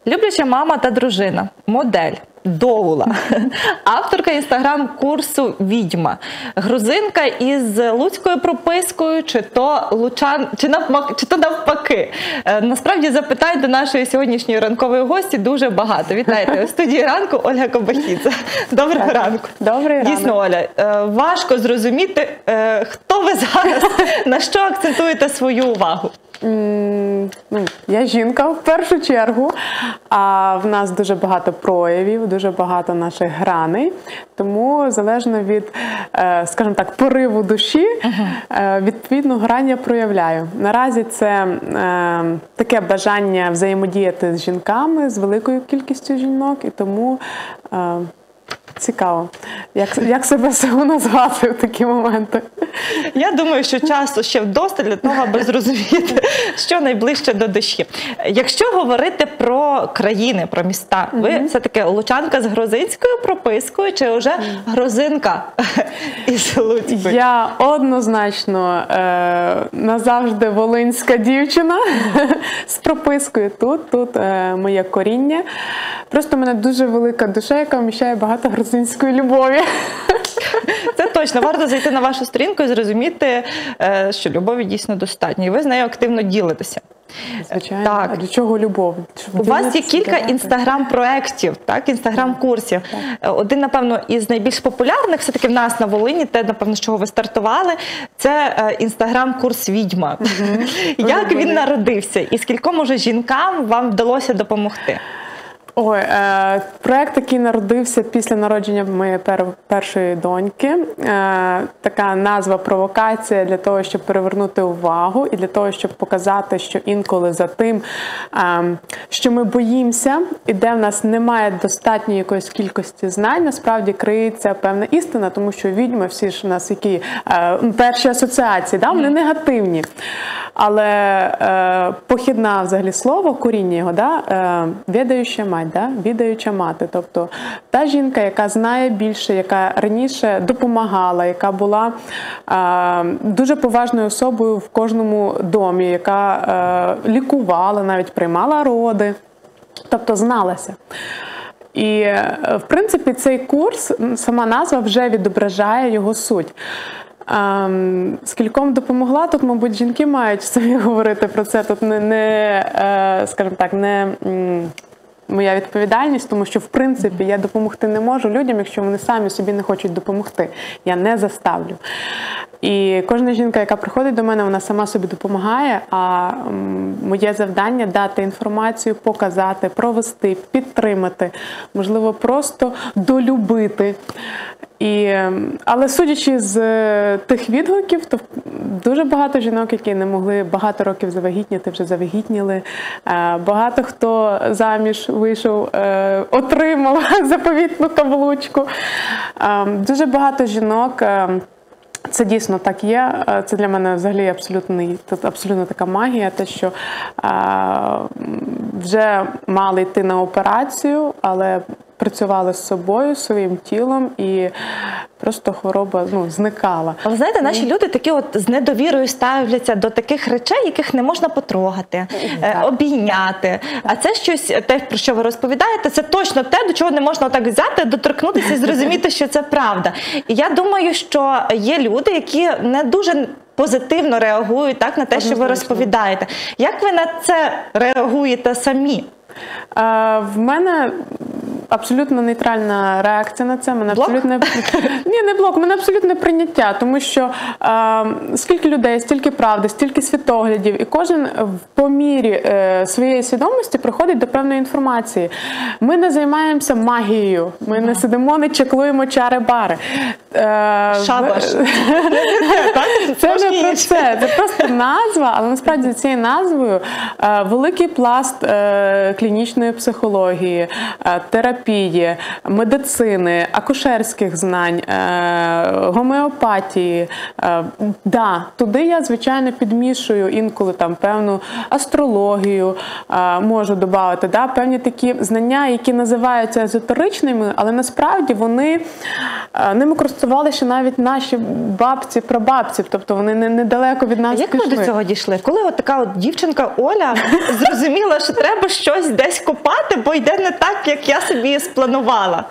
Любляча мама та дружина, модель, доула, авторка інстаграм-курсу «Відьма», грузинка із луцькою пропискою, чи то навпаки. Насправді запитань до нашої сьогоднішньої ранкової гості дуже багато. Вітайте у студії ранку Ольга Кобахідзе. Доброго ранку. Добрий ранок. Дійсно, Оля, важко зрозуміти, хто ви зараз, на що акцентуєте свою увагу? Я жінка в першу чергу, а в нас дуже багато проявів, дуже багато наших граней, тому залежно від, скажімо так, пориву душі, відповідну грань я проявляю. Наразі це таке бажання взаємодіяти з жінками, з великою кількістю жінок, і тому цікаво, як себе назвати в такі моменти. Я думаю, що часу ще вдосталь для того, аби зрозуміти, що найближче до душі. Якщо говорити про країни, про міста, ви все-таки лучанка з грузинською пропискою чи вже грузинка із Луцькою? Я однозначно назавжди волинська дівчина з пропискою. Тут моє коріння. Просто в мене дуже велика душа, яка вміщає багато грузинської любові. Це точно. Варто зайти на вашу сторінку і зрозуміти, що любові дійсно достатньо. І ви з нею активно ділитеся. Звичайно. Так. А до чого любов? У вас є кілька інстаграм-проєктів, так, інстаграм-курсів. Один, напевно, із найбільш популярних, все-таки в нас на Волині, те, напевно, з чого ви стартували, це інстаграм-курс «Відьма». Як він народився і скільком уже жінкам вам вдалося допомогти? Ой, проєкт, який народився після народження моєї першої доньки. Така назва «Провокація» для того, щоб перевернути увагу і для того, щоб показати, що інколи за тим, що ми боїмося і де в нас немає достатньої якоїсь кількості знань, насправді криється певна істина, тому що відьми всі ж у нас які перші асоціації, да, вони негативні. Але похідне взагалі слово, коріння його, да, відаюча мать. Да? Відаюча мати, тобто та жінка, яка знає більше, яка раніше допомагала, яка була дуже поважною особою в кожному домі, яка лікувала, навіть приймала роди, тобто зналася. І, в принципі, цей курс, сама назва вже відображає його суть. Скільком допомогла, тут, мабуть, жінки мають самі говорити про це, тут скажімо так, не моя відповідальність, тому що, в принципі, я допомогти не можу людям, якщо вони самі собі не хочуть допомогти. Я не заставлю. І кожна жінка, яка приходить до мене, вона сама собі допомагає, а моє завдання – дати інформацію, показати, провести, підтримати, можливо, просто долюбити. Але судячи з тих відгуків, то дуже багато жінок, які не могли багато років завагітніти, вже завагітніли. Багато хто заміж вийшов, отримав заповітну каблучку. Дуже багато жінок, це дійсно так є, це для мене взагалі абсолютно така магія, те, що вже мали йти на операцію, але працювали з собою, своїм тілом, і просто хвороба зникала. А ви знаєте, наші люди такі от з недовірою ставляться до таких речей, яких не можна потрогати, обійняти. А це щось, те, про що ви розповідаєте, це точно те, до чого не можна отак взяти, доторкнутися і зрозуміти, що це правда. І я думаю, що є люди, які не дуже позитивно реагують так, на те, що ви розповідаєте. Як ви на це реагуєте самі? В мене абсолютно нейтральна реакція на це. Блок? Ні, не блок, в мене абсолютне прийняття, тому що скільки людей, стільки правди, стільки світоглядів, і кожен по мірі своєї свідомості приходить до певної інформації. Ми не займаємося магією, ми не сидимо, не чеклуємо чари-бари. Шабаш. Це не про це, це просто назва, але насправді за цією назвою великий пласт клінічної психології, терапії, психотерапії, медицини, акушерських знань, гомеопатії. Да, туди я, звичайно, підмішую інколи там певну астрологію, можу додати, да, певні такі знання, які називаються езотеричними, але насправді ними користувалися навіть наші бабці, прабабці, тобто вони недалеко від нас Як ви пішли. до цього дійшли? Коли от така от дівчинка Оля зрозуміла, що треба щось десь копати, бо йде не так, як я собі спланувала?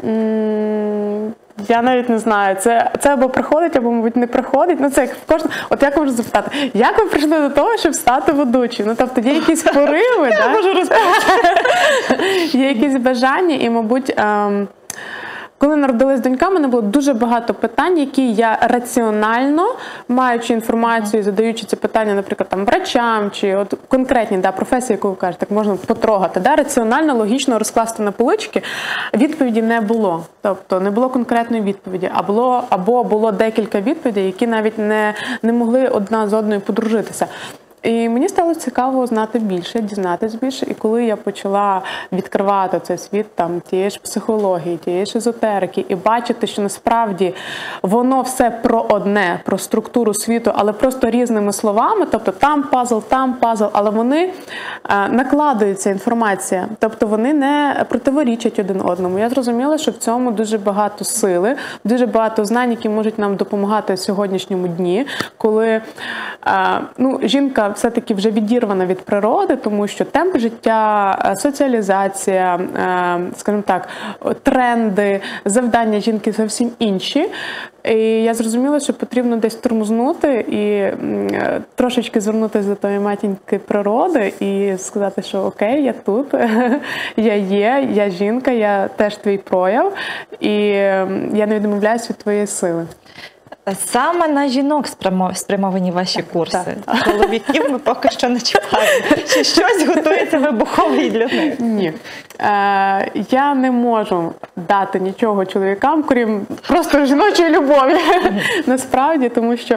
Я навіть не знаю, це або приходить, або, мабуть, не приходить. Ну, це як в кожному. От як можу запитати, як ви прийшли до того, щоб стати ведучою? Ну, тобто, є якісь пориви, Я можу розповісти. є якісь бажання, і, мабуть, коли народилась донька, в мене було дуже багато питань, які я раціонально, маючи інформацію, задаючи ці питання, наприклад, там, врачам, чи от конкретні професії, яку ви кажете, так можна потрогати, раціонально, логічно розкласти на полички, відповіді не було. Тобто не було конкретної відповіді, або було декілька відповідей, які навіть не могли одна з одною подружитися. І мені стало цікаво знати більше, дізнатись більше. І коли я почала відкривати цей світ там тієї ж психології, тієї ж езотерики, і бачити, що насправді воно все про одне, про структуру світу, але просто різними словами, тобто там пазл, але вони накладаються, інформація, тобто вони не противорічать один одному. Я зрозуміла, що в цьому дуже багато сили, дуже багато знань, які можуть нам допомагати в сьогоднішньому дні, коли жінка все-таки вже відірвана від природи, тому що темп життя, соціалізація, скажімо так, тренди, завдання жінки зовсім інші. І я зрозуміла, що потрібно десь тормознути і трошечки звернутися до тої матінки природи і сказати, що окей, я тут, я є, я жінка, я теж твій прояв, і я не відмовляюсь від твоєї сили. Саме на жінок спрямовані ваші курси. Чоловіків ми поки що не чіпаємо. Чи щось готується вибухове для них? Ні. Я не можу дати нічого чоловікам, крім просто жіночої любові. Насправді, тому що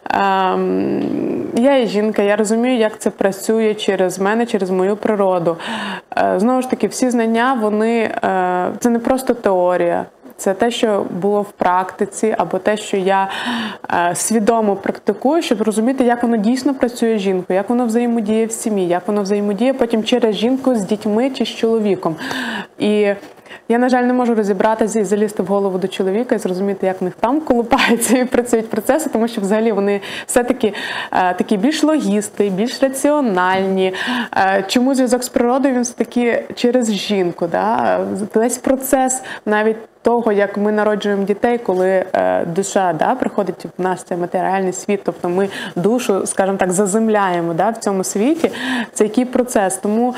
я є жінка, я розумію, як це працює через мене, через мою природу. Знову ж таки, всі знання, це не просто теорія. Це те, що було в практиці, або те, що я свідомо практикую, щоб розуміти, як воно дійсно працює з жінкою, як воно взаємодіє в сім'ї, як воно взаємодіє потім через жінку з дітьми чи з чоловіком. І я, на жаль, не можу розібратися і залізти в голову до чоловіка і зрозуміти, як в них там колупаються і працюють процеси, тому що взагалі вони все-таки такі більш логісти, більш раціональні. Чому зв'язок з природою він все-таки через жінку? Да? Весь процес навіть того, як ми народжуємо дітей, коли душа приходить в наш цей матеріальний світ, тобто ми душу, скажімо так, заземляємо в цьому світі, це який процес. Тому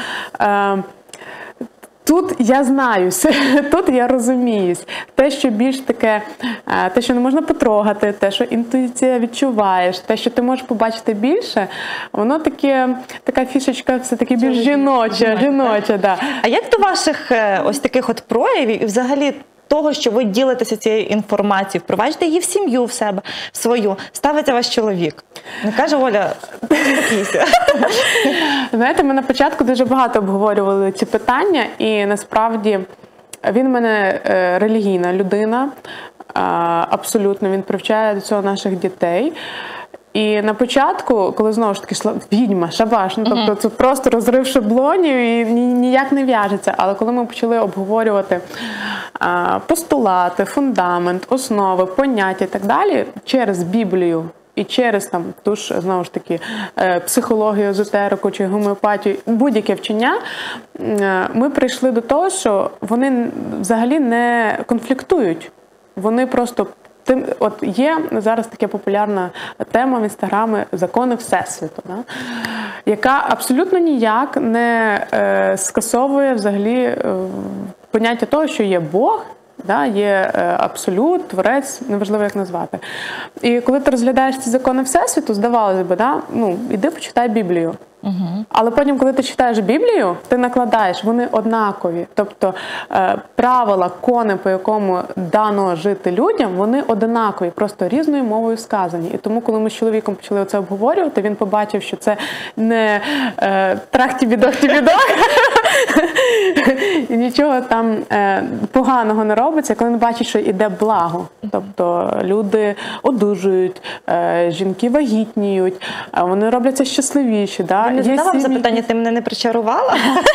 тут я знаюся, тут я розуміюсь. Те, що більш таке, те, що не можна потрогати, те, що інтуїція відчуваєш, те, що ти можеш побачити більше, воно таке, така фішечка все-таки більш жіноча. Да. А як до ваших ось таких от проявів і взагалі того, що ви ділитеся цією інформацією, впроваджуєте її в сім'ю в себе, в свою, ставиться ваш чоловік? Не каже: Оля, спокійся. Знаєте, ми на початку дуже багато обговорювали ці питання, і насправді він в мене релігійна людина, абсолютно, він привчає до цього наших дітей. І на початку, коли знову ж таки йшла відьма, шабаш, тобто це просто розрив шаблонів і ніяк не в'яжеться. Але коли ми почали обговорювати постулати, фундамент, основи, поняття і так далі через Біблію і через ту ж, знову ж таки, психологію, езотерику чи гомеопатію, будь-яке вчення, ми прийшли до того, що вони взагалі не конфліктують. Вони просто от є зараз така популярна тема в інстаграмі «Закони Всесвіту», яка абсолютно ніяк не скасовує взагалі поняття того, що є Бог, є абсолют, творець, неважливо як назвати. І коли ти розглядаєш ці закони Всесвіту, здавалося б, іди почитай Біблію. Але потім, коли ти читаєш Біблію, ти накладаєш, вони однакові. Тобто правила, кони, по якому дано жити людям, вони однакові, просто різною мовою сказані. І тому, коли ми з чоловіком почали це обговорювати, він побачив, що це не трахті-бідох-ті-бідох, І нічого там поганого не робиться, коли не бачать, що йде благо. Тобто люди одужують, жінки вагітніють, вони робляться щасливіші. Да? Не задавав сім'ї- запитання, ти мене не причарувала?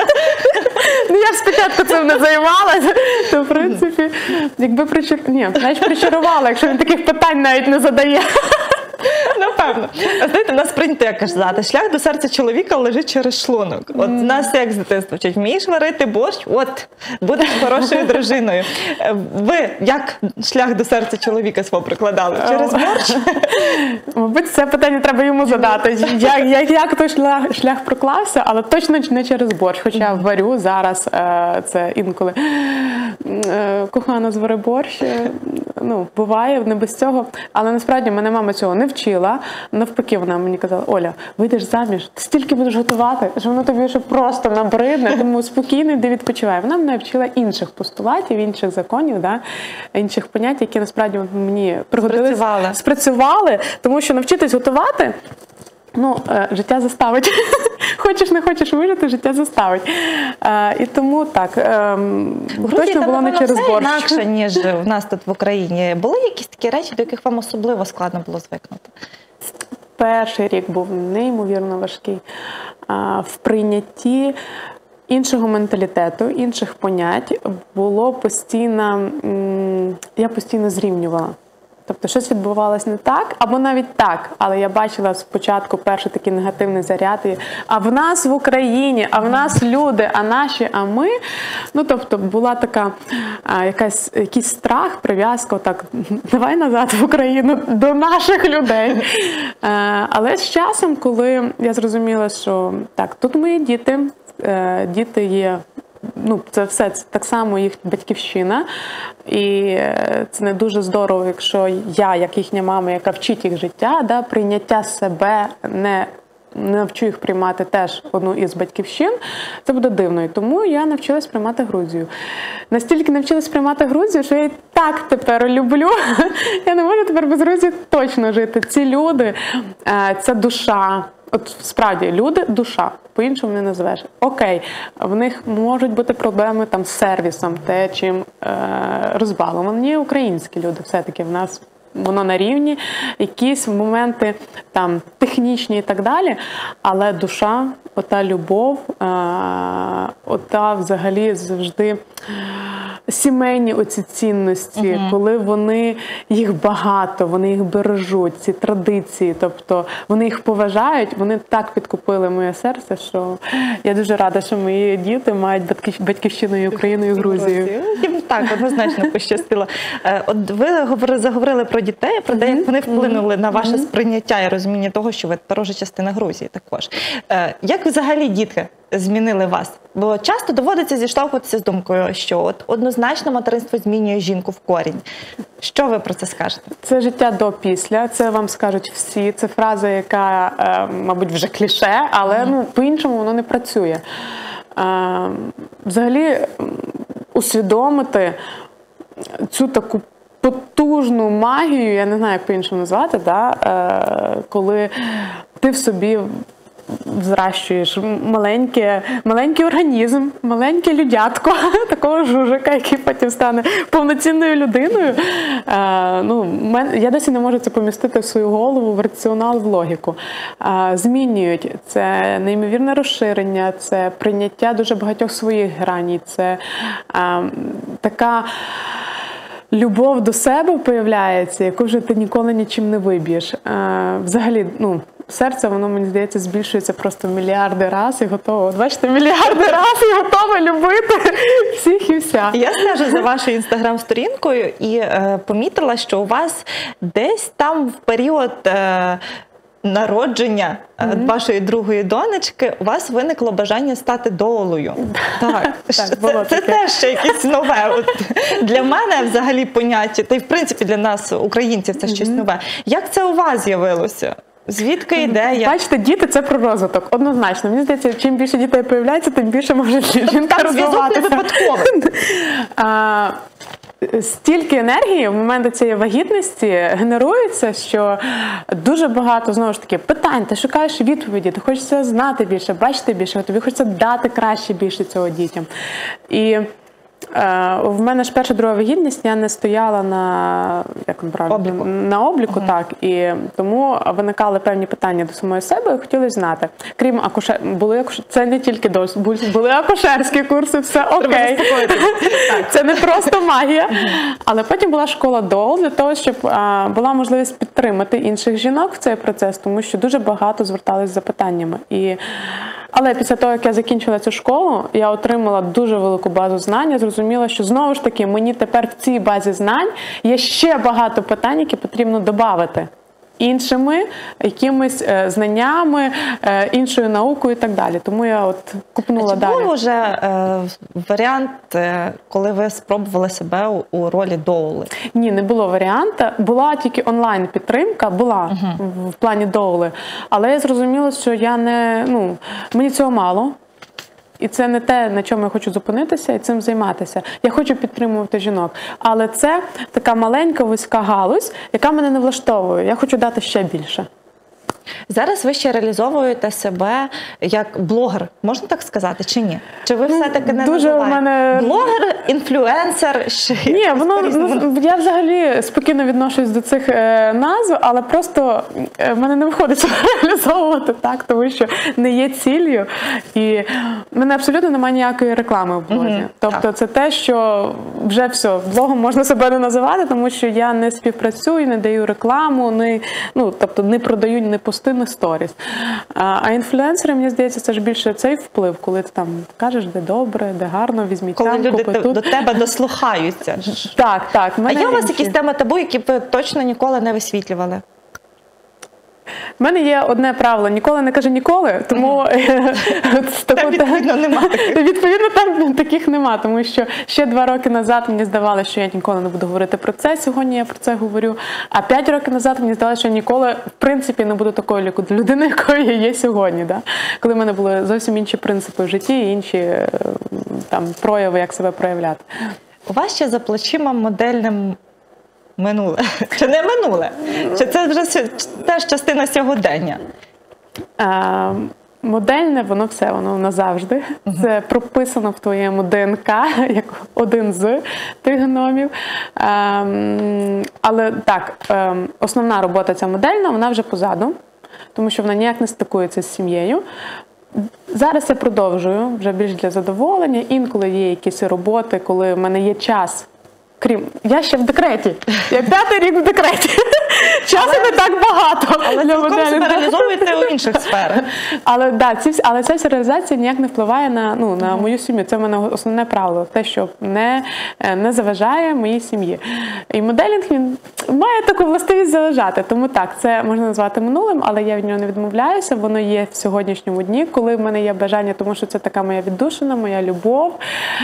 Ну, я ж спочатку цим не займалася, то в принципі, якби причарувала, якщо він таких питань навіть не задає. Напевно. А знаєте, нас прийнято як казати, шлях до серця чоловіка лежить через шлунок. От нас як з дитинства вчать, вмієш варити борщ, от, будеш хорошою дружиною. Ви як шлях до серця чоловіка свого прикладали? Через борщ? Мабуть, це питання треба йому задати. Як той шлях проклався, але точно не через борщ. Хоча варю зараз, це інколи кохана звари борщ. Ну, буває, не без цього. Але насправді мене мама цього не вчила. Навпаки, вона мені казала: Оля, вийдеш заміж, ти стільки будеш готувати, що воно тобі вже просто набридне, тому спокійно йди відпочивай. Вона мене вчила інших постулатів, інших законів, да? Інших понять, які насправді мені пригодилися. Спрацювали, тому що навчитись готувати, ну, життя заставить. Хочеш, не хочеш вижити, життя заставить. І тому так, точно було не через борщ. Інакше, ніж в нас тут в Україні. Були якісь такі речі, до яких вам особливо складно було звикнути? Перший рік був неймовірно важкий. В прийнятті іншого менталітету, інших понять було постійно, я постійно зрівнювала. Тобто щось відбувалось не так, або навіть так, але я бачила спочатку перший такий негативний заряд, а в нас в Україні, а в нас люди, а наші, а ми. Ну, тобто була така якийсь страх, прив'язка, так, давай назад в Україну, до наших людей. Але з часом, коли я зрозуміла, що так, тут мої діти, діти є, ну, це все це так само їх батьківщина, і це не дуже здорово, якщо я, як їхня мама, яка вчить їх життя, да, прийняття себе, не навчу їх приймати теж одну із батьківщин, це буде дивно. І тому я навчилась приймати Грузію. Настільки навчилась приймати Грузію, що я і так тепер люблю. Я не можу тепер без Грузії точно жити. Ці люди, ця душа. От справді, люди – душа, по-іншому не назвеш. Окей, в них можуть бути проблеми там з сервісом, те, чим розбаловані українські люди. Все-таки в нас воно на рівні, якісь моменти там технічні і так далі, але душа, ота любов, ота взагалі завжди сімейні оці цінності, коли вони, їх багато, вони їх бережуть, ці традиції, тобто вони їх поважають, вони так підкупили моє серце, що я дуже рада, що мої діти мають батьківщину і Україну, і Грузію. Їм так, однозначно пощастило. От ви заговорили про дітей, про те, як вони вплинули на ваше сприйняття і розуміння того, що ви тепер уже частина Грузії також. Як взагалі дітки змінили вас? Бо часто доводиться зіштовхуватися з думкою, що от однозначно материнство змінює жінку в корінь. Що ви про це скажете? Це життя до-після, це вам скажуть всі. Це фраза, яка, мабуть, вже кліше, але ну, по-іншому воно не працює. Взагалі, усвідомити цю таку потужну магію, я не знаю, як по-іншому назвати, да? Коли ти в собі зращуєш маленький організм, маленьке людятко, такого жужика, який потім стане повноцінною людиною. Я досі не можу це помістити в свою голову, в раціонал, в логіку. Змінюють. Це неймовірне розширення, це прийняття дуже багатьох своїх граній, це така любов до себе появляється, яку вже ти ніколи нічим не виб'єш. Взагалі, серце, воно, мені здається, збільшується просто в мільярди разів і готово. Бачите, мільярди разів і готове любити всіх і вся. Я стежу за вашою інстаграм-сторінкою і помітила, що у вас десь там в період народження вашої другої донечки у вас виникло бажання стати доулою. Так, це теж ще якесь нове. От для мене взагалі поняття, та й в принципі для нас, українців, це щось нове. Як це у вас з'явилося? Звідки ідея? Бачите, діти – це про розвиток, однозначно. Мені здається, чим більше дітей появляється, тим більше може жінка розвиватися. Зв'язок не випадковий. стільки енергії в моменти цієї вагітності генерується, що дуже багато, знову ж таки, питань, ти шукаєш відповіді, ти хочеться знати більше, бачити більше, тобі хочеться дати краще більше цього дітям. І в мене ж перша, друга вагітність, я не стояла на, як правильно, обліку. На обліку, так. І тому виникали певні питання до самої себе, і хотілося знати. Крім це не тільки були акушерські курси, все окей. Це не просто магія. Але потім була школа ДОЛ для того, щоб була можливість підтримати інших жінок в цей процес, тому що дуже багато звертались з запитаннями. Але після того, як я закінчила цю школу, я отримала дуже велику базу знань. Я зрозуміла, що знову ж таки мені тепер в цій базі знань є ще багато питань, які потрібно додати іншими якимись знаннями, іншою наукою і так далі. Тому я от купнула далі. Чи був вже варіант, коли ви спробували себе у ролі доули? Ні, не було варіанту. Була тільки онлайн-підтримка, в плані доули. Але я зрозуміла, що мені цього мало. І це не те, на чому я хочу зупинитися і цим займатися. Я хочу підтримувати жінок. Але це така маленька, вузька галузь, яка мене не влаштовує. Я хочу дати ще більше. Зараз ви ще реалізовуєте себе як блогер, можна так сказати, чи ні? Чи ви все-таки не дуже називаєте? У мене... Блогер, інфлюенсер? Ні, я взагалі спокійно відношусь до цих назв, але просто в мене не виходить себе реалізовувати так, тому що не є ціллю. І в мене абсолютно немає ніякої реклами в блозі. Тобто це те, що вже все, блогом можна себе не називати, тому що я не співпрацюю, не даю рекламу, не продаю, не пости на сторіс. А інфлюенсери, мені здається, це ж більше цей вплив, коли ти там кажеш, де добре, де гарно, візьміть коли там, люди купи тут. До тебе дослухаються. Так. А є у вас якісь теми табу, які ви точно ніколи не висвітлювали? У мене є одне правило – ніколи не кажи ніколи, тому відповідно нема таких. Відповідно, там таких нема, тому що ще 2 роки назад мені здавалося, що я ніколи не буду говорити про це, сьогодні я про це говорю, а 5 років назад мені здавалося, що я ніколи, в принципі, не буду такою людиною, якою я є сьогодні, коли в мене були зовсім інші принципи в житті і інші прояви, як себе проявляти. У вас ще за плечима модельне минуле. Чи не минуле? Чи це вже теж частина сьогодення? Модельне, воно все, воно назавжди. Це прописано в твоєму ДНК, як один з тих геномів. Але так, основна робота ця модельна, вона вже позаду, тому що вона ніяк не стикується з сім'єю. Зараз я продовжую, вже більш для задоволення. Інколи є якісь роботи, коли в мене є час. Я ще в декреті. Я 5-й рік в декреті. Часу не так багато. Але цілком себе реалізовуєте у інших сферах. Але ця вся реалізація ніяк не впливає на мою сім'ю. Це в мене основне правило. Те, що не заважає моїй сім'ї. І моделінг, він має таку властивість заважати. Тому так, це можна назвати минулим, але я від нього не відмовляюся. Воно є в сьогоднішньому дні, коли в мене є бажання, тому що це така моя віддушина, моя любов.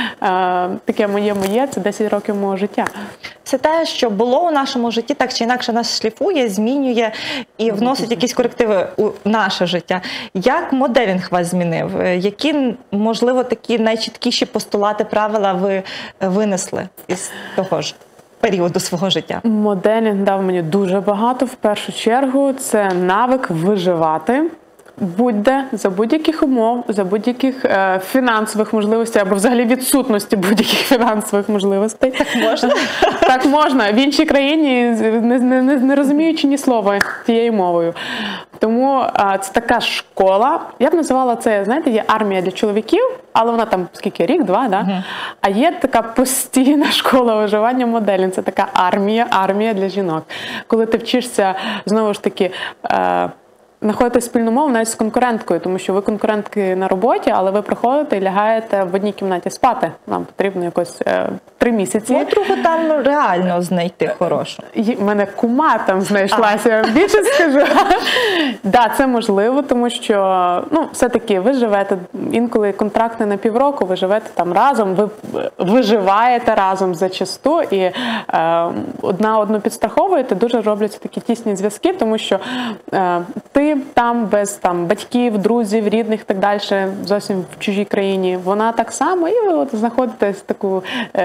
Таке моє, це 10 років мого життя. Все те, що було у нашому житті, так чи інакше нас шліфує, змінює і вносить якісь корективи у наше життя. Як моделінг вас змінив? Які, можливо, такі найчіткіші постулати, правила ви винесли із того ж періоду свого життя? Моделінг дав мені дуже багато. В першу чергу це навик виживати. Будь-де, за будь-яких умов, за будь-яких фінансових можливостей або взагалі відсутності будь-яких фінансових можливостей. Так можна? Так можна. В іншій країні, не розуміючи ні слова тією мовою. Тому це така школа. Я б називала це, знаєте, є армія для чоловіків, але вона там, скільки, рік-два, да? А є така постійна школа виживання моделінг. Це така армія для жінок. Коли ти вчишся, знову ж таки, знаходити спільну мову навіть з конкуренткою, тому що ви конкурентки на роботі, але ви приходите і лягаєте в одній кімнаті спати. Вам потрібно якось 3 місяці. Подругу там реально знайти хорошу. У мене кума там знайшлася, я більше скажу. Так, це можливо, тому що все-таки ви живете, інколи контракт не на півроку, ви живете там разом, ви виживаєте разом зачасту і одна одну підстраховуєте, дуже робляться такі тісні зв'язки, тому що ти ви там без там, батьків, друзів, рідних і так далі, зовсім в чужій країні, вона так само, і ви от знаходитесь в таку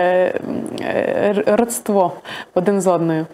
родство один з одною.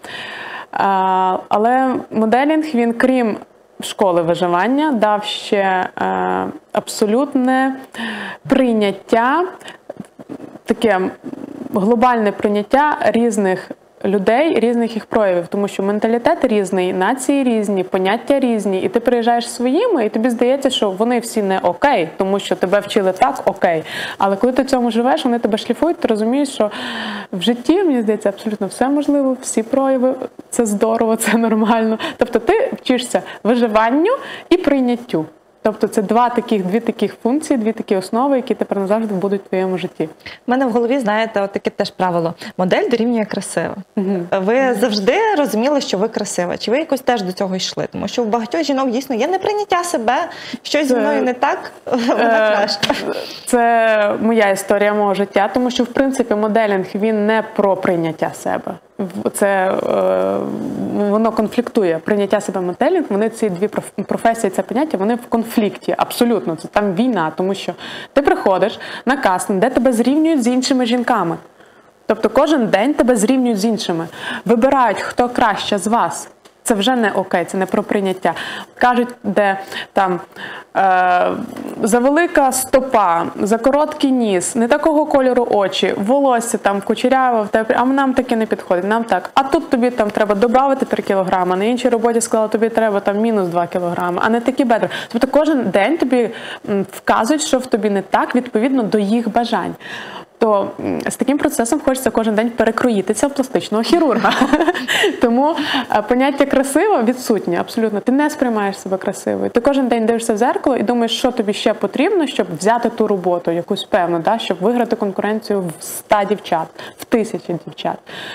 Але моделінг, він, крім школи виживання, дав ще абсолютне прийняття, таке глобальне прийняття різних людей, різних їх проявів, тому що менталітет різний, нації різні, поняття різні, і ти приїжджаєш своїми, і тобі здається, що вони всі не окей, тому що тебе вчили так, окей. Але коли ти в цьому живеш, вони тебе шліфують, ти розумієш, що в житті, мені здається, абсолютно все можливо, всі прояви, це здорово, це нормально. Тобто ти вчишся виживанню і прийняттю. Тобто це дві таких функції, дві такі основи, які тепер назавжди будуть в твоєму житті. У мене в голові, знаєте, от таке теж правило. Модель дорівнює красива. Ви завжди розуміли, що ви красива. Чи ви якось теж до цього йшли? Тому що у багатьох жінок дійсно є неприйняття себе, щось зі мною не так, вона краще. Це моя історія мого життя, тому що, в принципі, моделінг, він не про прийняття себе. Це, воно конфліктує. Прийняття себе, моделінг, вони ці дві професії, це поняття, вони в конфлікті, абсолютно. Це там війна, тому що ти приходиш на кастинг, де тебе зрівнюють з іншими жінками. Тобто кожен день тебе зрівнюють з іншими. Вибирають, хто краще з вас. Це вже не окей, це не про прийняття. Кажуть, де там завелика стопа, за короткий ніс, не такого кольору очі, волосся там кучеряве, а нам таке не підходить, нам так. А тут тобі там треба додати 3 кілограми, на іншій роботі сказала, тобі треба там мінус 2 кілограми, а не такі бедра. Тобто кожен день тобі вказують, що в тобі не так, відповідно до їх бажань. То з таким процесом хочеться кожен день перекроїтися в пластичного хірурга. Тому поняття красиво відсутнє, абсолютно. Ти не сприймаєш себе красивою. Ти кожен день дивишся в зеркало і думаєш, що тобі ще потрібно, щоб взяти ту роботу, якусь певну, да? Щоб виграти конкуренцію в 100 дівчат, в 1000 дівчат.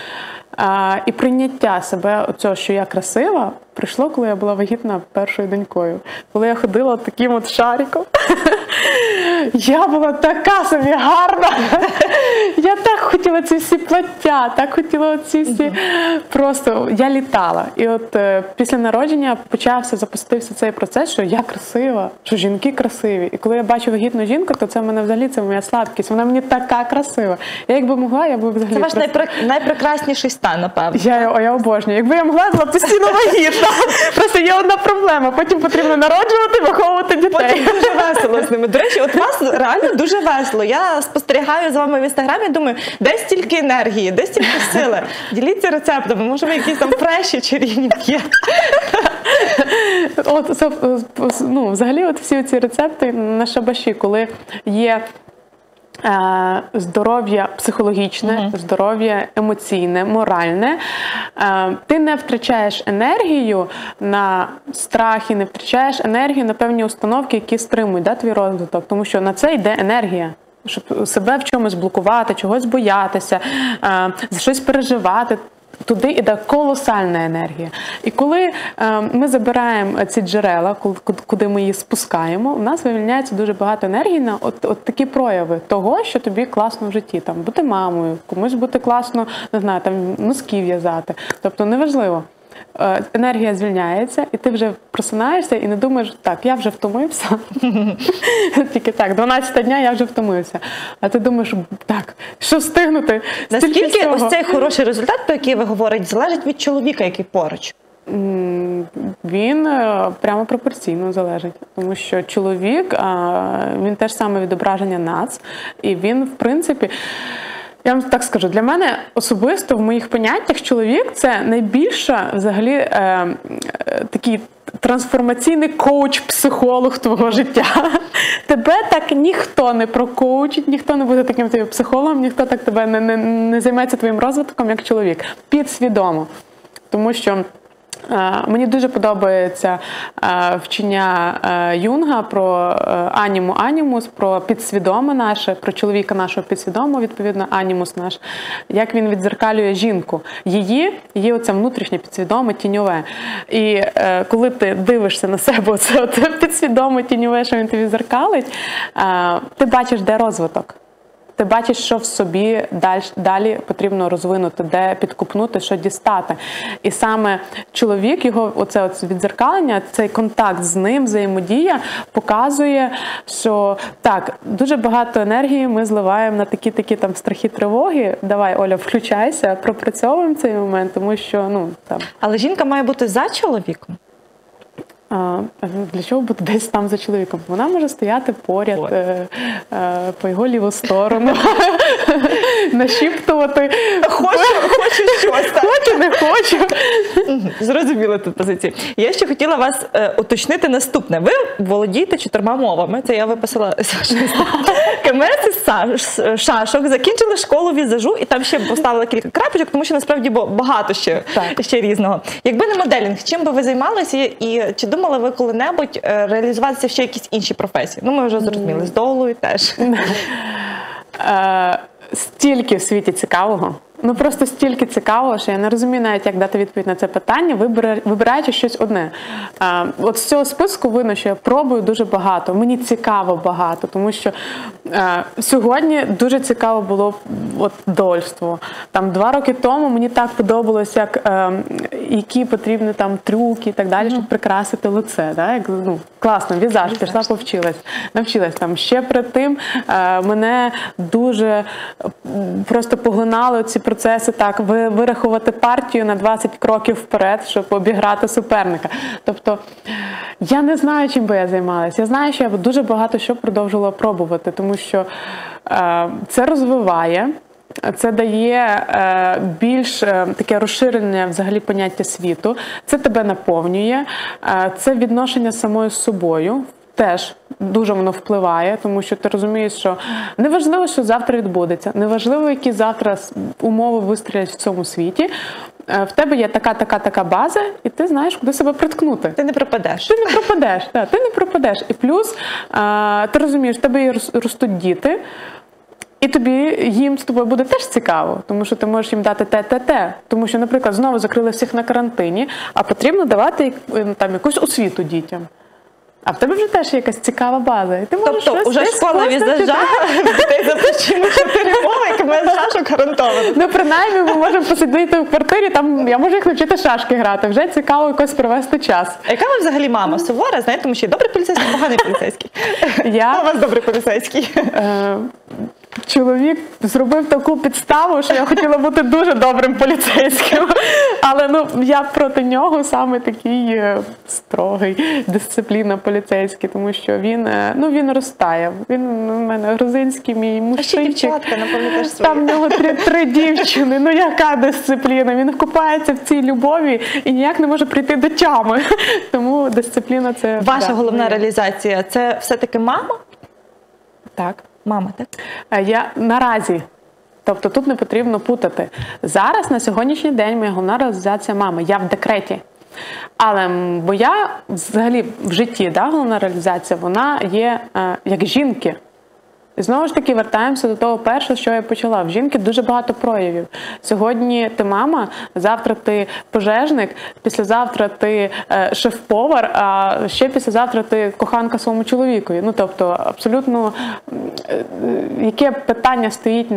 І прийняття себе, оцього, що я красива, прийшло, коли я була вагітна першою донькою. Коли я ходила таким от шариком. Я була така собі гарна. Я так хотіла ці всі плаття, так хотіла ці всі... Просто я літала. І от після народження запустився цей процес, що я красива, що жінки красиві. І коли я бачу вагітну жінку, то це в мене взагалі, це моя слабкість. Вона мені така красива. Я якби могла, я б взагалі... Це ваш найпрекрасніший стан, напевно. Я обожнюю. Якби я могла, я була постійно вагітна. Просто є одна проблема. Потім потрібно народжувати, виховувати дітей. Потім дуже весело з ними. До речі, от вас реально дуже весело. Я спостерігаю за вами в інстаграмі, думаю, де стільки енергії, де стільки сили. Діліться рецептами, може ви якісь там фреші чарівні п'єте. Взагалі от всі ці рецепти на шабаші, коли є здоров'я психологічне, здоров'я емоційне, моральне. Ти не втрачаєш енергію на страхи, не втрачаєш енергію на певні установки, які стримують твій розвиток, тому що на це йде енергія. Щоб себе в чомусь блокувати, чогось боятися, за щось переживати. Туди йде колосальна енергія. І коли ми забираємо ці джерела, куди ми її спускаємо, у нас вивільняється дуже багато енергії на от такі прояви того, що тобі класно в житті. Там, бути мамою, комусь бути класно, не знаю, там, носки в'язати. Тобто неважливо. Енергія звільняється, і ти вже просинаєшся і не думаєш, так, я вже втомився. Тільки так, 12 дня я вже втомився. А ти думаєш, так, що встигнути? Наскільки ось цей хороший результат, про який ви говорите, залежить від чоловіка, який поруч? Він прямо пропорційно залежить. Тому що чоловік, він теж саме відображення нас. І він, в принципі, я вам так скажу, для мене особисто в моїх поняттях чоловік – це найбільша взагалі такий трансформаційний коуч-психолог твого життя. Тебе так ніхто не прокоучить, ніхто не буде таким твоїм психологом, ніхто так тебе не займеться твоїм розвитком, як чоловік. Підсвідомо. Тому що мені дуже подобається вчення Юнга про анімус, про підсвідоме наше, про чоловіка нашого підсвідомого, відповідно, анімус наш, як він віддзеркалює жінку. Її оце внутрішнє підсвідоме, тіньове. І коли ти дивишся на себе, оце підсвідоме, тіньове, що він тобі зеркалить, ти бачиш, де розвиток. ти бачиш, що в собі далі потрібно розвинути, де підкупнути, що дістати. І саме чоловік, його оце віддзеркалення, цей контакт з ним, взаємодія показує, що так, дуже багато енергії ми зливаємо на такі там страхи, тривоги. Давай, Оля, включайся, пропрацьовуємо цей момент, тому що, ну, там. Але жінка має бути за чоловіком? Для чого бути десь там за чоловіком? Вона може стояти поряд, по його ліву сторону, нашіптувати. Хочу щось. Хочу, не хочу. Зрозуміла тут позицію. Я ще хотіла вас уточнити наступне. Ви володієте 4 мовами. Це я виписала КМС із шашок, закінчили школу візажу і там ще поставила кілька крапочок, тому що насправді багато ще різного. Якби не моделінг, чим би ви займалися і чи думали ви коли-небудь реалізуватися в ще якісь інші професії? Ну, ми вже зрозуміли, з долою теж. Стільки в світі цікавого. Ну, просто стільки цікавого, що я не розумію навіть, як дати відповідь на це питання, вибираючи щось одне. От з цього списку видно, що я пробую дуже багато. Мені цікаво багато, тому що сьогодні дуже цікаво було от дольство. Там 2 роки тому мені так подобалось, які потрібні там трюки і так далі, щоб прикрасити лице. Да? Як, ну, класно, візаж, пішла, навчилась. Там ще перед тим мене дуже просто поглинали ці процеси, так, вирахувати партію на 20 кроків вперед, щоб обіграти суперника. Тобто, я не знаю, чим би я займалася. Я знаю, що я дуже багато що продовжувала пробувати, тому що це розвиває, це дає більш таке розширення взагалі поняття світу, це тебе наповнює, це відношення з самою собою, теж дуже воно впливає, тому що ти розумієш, що неважливо, що завтра відбудеться, неважливо, які завтра умови вистрілять в цьому світі, в тебе є така база, і ти знаєш, куди себе приткнути. Ти не пропадеш. Ти не пропадеш. І плюс, ти розумієш, в тебе ростуть діти, і їм з тобою буде теж цікаво, тому що ти можеш їм дати те. Тому що, наприклад, знову закрили всіх на карантині, а потрібно давати там якусь освіту дітям. А в тебе вже теж є якась цікава база. І ти можеш тобто, вже школа візажа, дітей запрошуємо 4 мови, як ми шашок гарантовано. Ну, принаймні, ми можемо посидіти в квартирі, там я можу їх навчити шашки грати. Вже цікаво якось провести час. А яка ви взагалі мама? Сувора, знаєте, тому що є добрий поліцейський, поганий поліцейський. А у вас добрий поліцейський. Чоловік зробив таку підставу, що я хотіла бути дуже добрим поліцейським. Але я проти нього саме такий строгий, дисципліна поліцейський, тому що він розтаяв. Він у мене грузинський мій мужчинчик. А ще дівчатка, напевно, теж свої. Там в нього 3 дівчини. Яка дисципліна? Він купається в цій любові і ніяк не може прийти до тями. Тому дисципліна – це... Ваша головна реалізація – це все-таки мама? Так. Мама, так? Я наразі. Тобто тут не потрібно путати. Зараз, на сьогоднішній день, моя головна реалізація мами. Я в декреті. Але моя, взагалі, в житті, головна реалізація, вона є як жінки. І знову ж таки вертаємося до того першого, що я почала. В жінки дуже багато проявів. Сьогодні ти мама, завтра ти пожежник, післязавтра ти шеф-повар, а ще післязавтра ти коханка своєму чоловікові. Ну, тобто, абсолютно, яке питання стоїть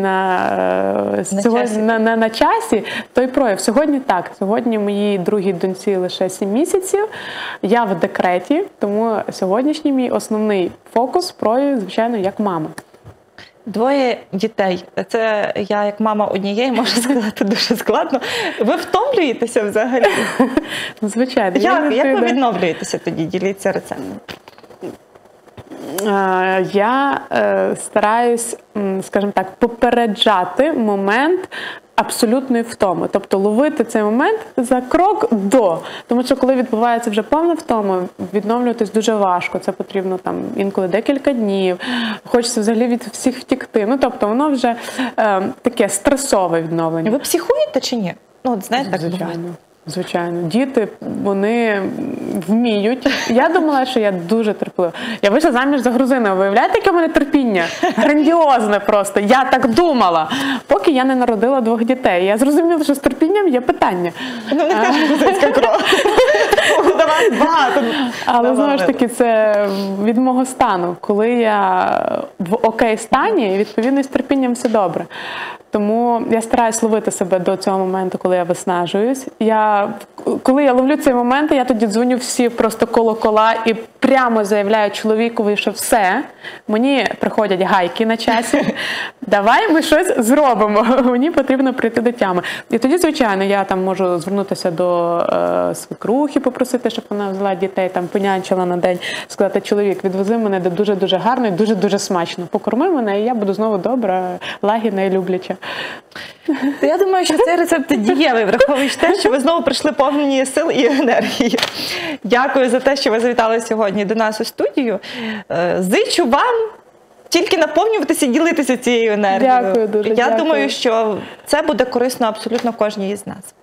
на часі, той прояв. Сьогодні так. Сьогодні моїй другій доньці лише 7 місяців. Я в декреті, тому сьогоднішній мій основний фокус, прояв, звичайно, як мама. 2 дітей. Це я, як мама однієї, можу сказати, дуже складно. Ви втомлюєтеся взагалі? Звичайно. Як ви відновлюєтеся тоді? Діліться рецептом. Я стараюсь, скажімо так, попереджати момент абсолютної втоми. Тобто ловити цей момент за крок до. Тому що коли відбувається вже повна втома, відновлюватись дуже важко. Це потрібно там інколи декілька днів. Хочеться взагалі від всіх втікти. Ну, тобто воно вже таке стресове відновлення. Ви психуєте чи ні? Ну, от, знаєте, так буває. Звичайно. Діти, вони вміють. Я думала, що я дуже терплива. Я вийшла заміж за грузина. Виявляєте, яке в мене терпіння? Грандіозне просто. Я так думала. Поки я не народила 2 дітей. Я зрозуміла, що з терпінням є питання. Ну, не кажуть грузинська кров. вас багато. Але знову ж таки, це від мого стану. Коли я в окей стані, відповідно, з терпінням все добре. Тому я стараюсь ловити себе до цього моменту, коли я виснажуюсь. Коли я ловлю цей момент, я тоді дзвоню всі просто колокола і прямо заявляю чоловікові, що все, мені приходять гайки на часі, давай ми щось зробимо, мені потрібно прийти до тями. І тоді, звичайно, я там можу звернутися до свекрухи, попросити, щоб вона взяла дітей, там понянчила на день, сказати, чоловік, відвези мене де дуже-дуже гарно і дуже-дуже смачно. Покорми мене, і я буду знову добра, лагідна і любляча. То я думаю, що цей рецепт дієвий, враховуючи те, що ви знову прийшли повні сил і енергії. Дякую за те, що ви завітали сьогодні до нас у студію. Зичу вам тільки наповнюватися і ділитися цією енергією. Дякую дуже. Я думаю, що це буде корисно абсолютно кожній із нас.